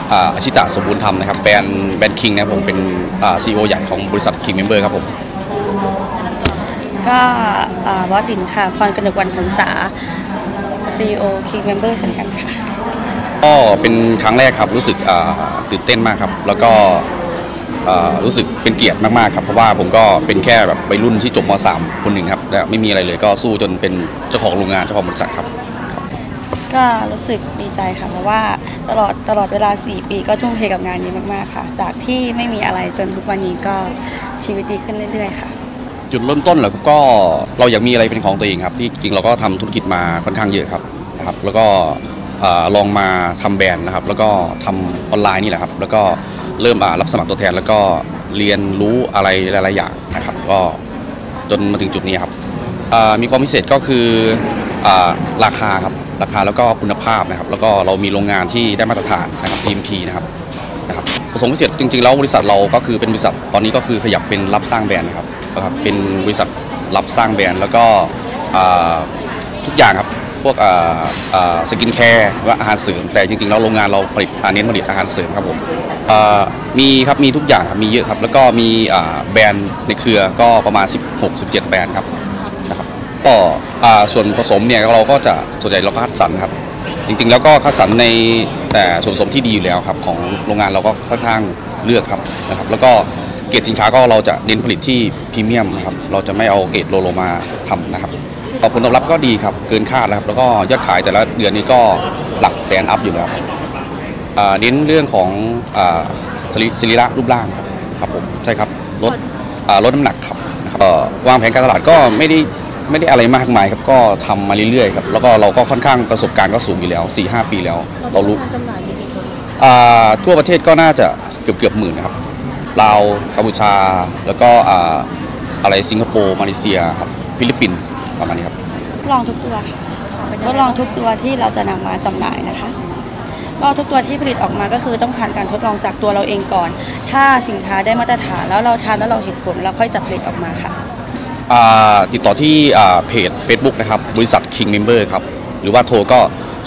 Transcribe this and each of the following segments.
อาชิตะสมบูรณ์ธรรมนะครับแบรนด์คิงนะครับผมเป็นCEO ใหญ่ของบริษัท King Member ครับผมก็บอสดินค่ะพรกนกวรรณพลษา CEO King Member เช่นกันค่ะก็เป็นครั้งแรกครับรู้สึกตื่นเต้นมากครับแล้วก็รู้สึกเป็นเกียรติมากๆครับเพราะว่าผมก็เป็นแค่แบบวัยรุ่นที่จบม.3 คนหนึ่งครับแต่ไม่มีอะไรเลยก็สู้จนเป็นเจ้าของโรงงานเจ้าของบริษัทครับก็รู้สึกดีใจค่ะเพราะว่าตลอดเวลา4 ปีก็ทุ่มเทกับงานนี้มากๆค่ะจากที่ไม่มีอะไรจนทุกวันนี้ก็ชีวิตดีขึ้นเรื่อยๆค่ะจุดเริ่มต้นแล้วก็เราอยากมีอะไรเป็นของตัวเองครับที่จริงเราก็ทำธุรกิจมาค่อนข้างเยอะครับนะครับแล้วก็ลองมาทำแบรนด์นะครับแล้วก็ทำออนไลน์นี่แหละครับแล้วก็เริ่มรับสมัครตัวแทนแล้วก็เรียนรู้อะไรหลายๆอย่างนะครับก็จนมาถึงจุดนี้ครับมีความพิเศษก็คือราคาครับราคาแล้วก็คุณภาพนะครับแล้วก็เรามีโรงงานที่ได้มาตรฐานนะครับ GMP นะครับประสงค์พิเศษจริงๆแล้วบริษัทเราก็คือเป็นบริษัทตอนนี้ก็คือขยับเป็นรับสร้างแบรนด์ครับเป็นบริษัทรับสร้างแบรนด์แล้วก็ทุกอย่างครับพวกสกินแคร์หรือว่าอาหารเสริมแต่จริงๆแล้วโรงงานเราเน้นผลิตอาหารเสริมครับผมมีครับมีทุกอย่างครับมีเยอะครับแล้วก็มีแบรนด์ในเครือก็ประมาณ16-17แบรนด์ครับนะครับก็ส่วนผสมเนี่ยเราก็จะส่วนใหญ่เราก็คัดสรรครับจริงๆแล้วก็คัดสรรในแต่ส่วนผสมที่ดีอยู่แล้วครับของโรงงานเราก็ค่อนข้างเลือกครับนะครับแล้วก็เกรดสินค้าก็เราจะเน้นผลิตที่พรีเมียมนะครับเราจะไม่เอาเกรดโลมาทำนะครับผลตอบรับก็ดีครับเกินคาดแล้วครับแล้วก็ยอดขายแต่ละเดือนนี้ก็หลักแสนอัพอยู่แล้วเน้นเรื่องของสรีระรูปร่างครับผมใช่ครับลดน้ำหนักครับนะครับวางแผนการตลาดก็ไม่ได้อะไรมากมายครับก็ทำมาเรื่อยๆครับแล้วก็เราก็ค่อนข้างประสบการณ์ก็สูงอยู่แล้ว 4-5 ปีแล้วเรารู้ทั่วประเทศก็น่าจะเกือบหมื่นนะครับลาวกัมพูชาแล้วก็อะไรสิงคโปร์มาเลเซียครับฟิลิปปินส์ประมาณนี้ครับลองทุกตัวทดลองทุกตัวที่เราจะนำมาจำหน่ายนะคะก็ทุกตัวที่ผลิตออกมาก็คือต้องผ่านการทดลองจากตัวเราเองก่อนถ้าสินค้าได้มาตรฐานแล้วเราทานแล้วเราเห็นผลแล้วค่อยจะผลิตออกมาค่ะติดต่อที่เพจ Facebook นะครับบริษัท King Member ครับหรือว่าโทรก็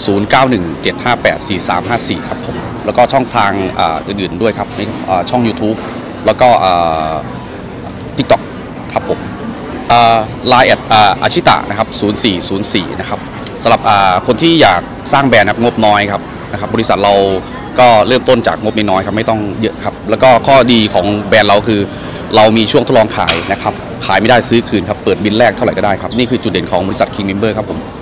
0917584354ครับผมแล้วก็ช่องทางอื่นๆด้วยครับในช่อง YouTube แล้วก็TikTok ครับผมLine อาชิตะนะครับ0404นะครับสำหรับคนที่อยากสร้างแบรนด์งบน้อยครับนะครับบริษัทเราก็เริ่มต้นจากงบน้อยครับไม่ต้องเยอะครับแล้วก็ข้อดีของแบรนด์เราคือเรามีช่วงทดลองขายนะครับขายไม่ได้ซื้อคืนครับเปิดบินแรกเท่าไหร่ก็ได้ครับนี่คือจุดเด่นของบริษัท King Member ครับผม